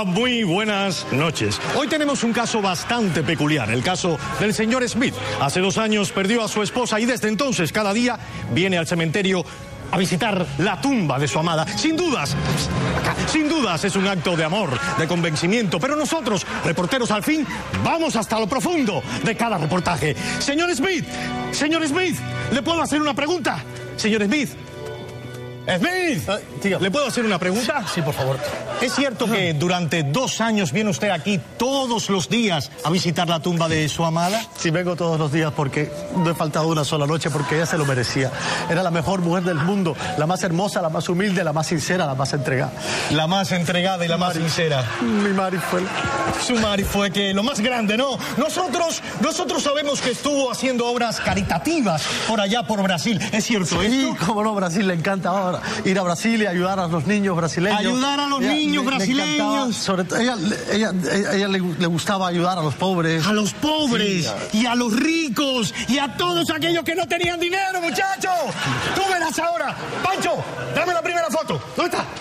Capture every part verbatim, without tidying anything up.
Hola, muy buenas noches. Hoy tenemos un caso bastante peculiar, el caso del señor Smith. Hace dos años perdió a su esposa y desde entonces cada día viene al cementerio a visitar la tumba de su amada. Sin dudas, sin dudas es un acto de amor, de convencimiento, pero nosotros, reporteros al fin, vamos hasta lo profundo de cada reportaje. Señor Smith, señor Smith, ¿le puedo hacer una pregunta? Señor Smith. Smith, uh, ¿le puedo hacer una pregunta? Sí, por favor. ¿Es cierto que durante dos años viene usted aquí todos los días a visitar la tumba de su amada? Sí, vengo todos los días porque no he faltado una sola noche porque ella se lo merecía. Era la mejor mujer del mundo, la más hermosa, la más humilde, la más sincera, la más entregada. La más entregada y la más sincera. Mi Mari fue... Su Mari fue que lo más grande, ¿no? Nosotros, nosotros sabemos que estuvo haciendo obras caritativas por allá por Brasil. ¿Es cierto sí, esto? Sí, cómo no, Brasil le encanta ahora. Ir a Brasil y ayudar a los niños brasileños. Ayudar a los ella, niños le, brasileños. Le sobre todo, ella, ella, ella, ella le, le gustaba ayudar a los pobres. A los pobres, sí, a... y a los ricos, y a todos aquellos que no tenían dinero, muchacho. Tú verás ahora. Pancho, dame la primera foto. ¿Dónde está?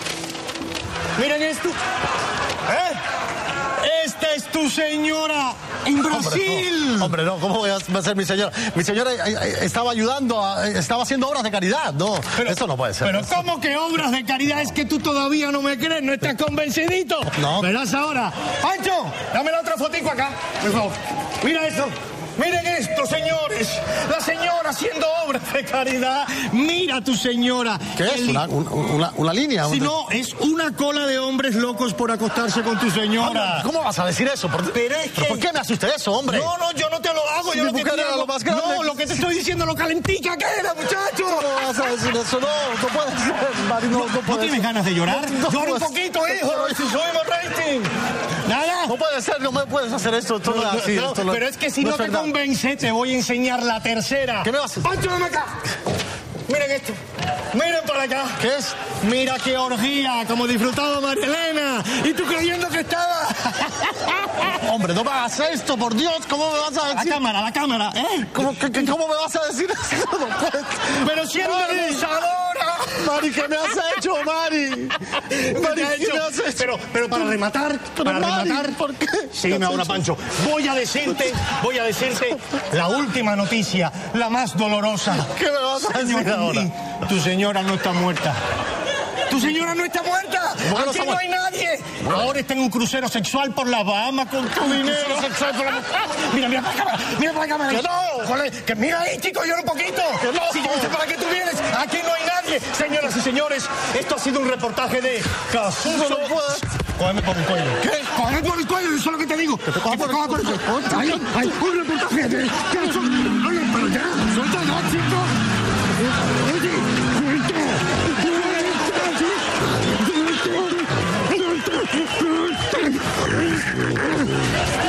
Miren esto. ¿Eh? Esta es tu señora en Brasil. Hombre, no, hombre, no, ¿cómo voy a ser mi señora? Mi señora estaba ayudando, a, estaba haciendo obras de caridad, no, pero, eso no puede ser. Pero ¿cómo que obras de caridad? Es que tú todavía no me crees, no estás convencidito. No. Verás ahora. Pancho, dame la otra fotico acá, por favor. Mira esto. Miren esto, señores. La señora haciendo obras de caridad. Mira tu señora. ¿Qué es? Una, una, una línea. Si no, es una cola de hombres locos por acostarse con tu señora. ¿Cómo vas a decir eso? ¿Por, Pero es ¿Pero que... ¿por qué me hace usted eso, hombre? No, no, yo no te lo hago. Si yo mi lo que mujer te era hago... lo más grande. No, lo que te estoy diciendo, lo calentica que era, muchacho. ¿Cómo vas a decir eso? No, no puede ser, Mari, no, no, no puede ¿No tienes ser. ganas de llorar? No, no Llora un puede poquito, ser. hijo. Si subimos rating. Nada. No puede ser, no me puedes hacer esto. Esto No, no, no, así, no, esto no, pero es que si no, no te verdad. convence, te voy a enseñar la tercera. ¿Qué me vas a hacer? Pancho, ven acá. Miren esto. Miren para acá. ¿Qué es? Mira qué orgía, como disfrutaba María Elena. Y tú creyendo que estaba. Hombre, no me hagas esto, por Dios. ¿Cómo me vas a decir? La cámara, la cámara, ¿eh? ¿Cómo, que, que, ¿cómo me vas a decir eso? No puedes. Pero siendo abusadora. Mari, ¿qué me has hecho, Mari? Mari, ¿qué me has hecho? Pero, pero para rematar, pero para Mari, rematar. ¿por qué? Sígueme ahora, Pancho. Voy a decirte, voy a decirte la última noticia, la más dolorosa. ¿Qué me vas a decir ahora? Tu señora no está muerta. ¡Tu señora no está muerta! ¡Aquí no hay nadie! Ahora está en un crucero sexual por las Bahamas con tu dinero. Sexual por la... Mira, mira para la cámara, mira para la cámara. ¡Que no! Joder, que mira ahí, chico, llora un poquito. ¡Que no! Si yo no sé para qué tú vienes, aquí no hay nadie. Señoras y señores, esto ha sido un reportaje de Casuso. No puedo. Cógeme por el cuello. ¿Qué? Cógeme por el cuello, eso es lo que te digo. Que te coja por, por el cuello. Hay, hay un reportaje de Casuso. Oye, pero ya, suelta ya, chico. Oye, suelta.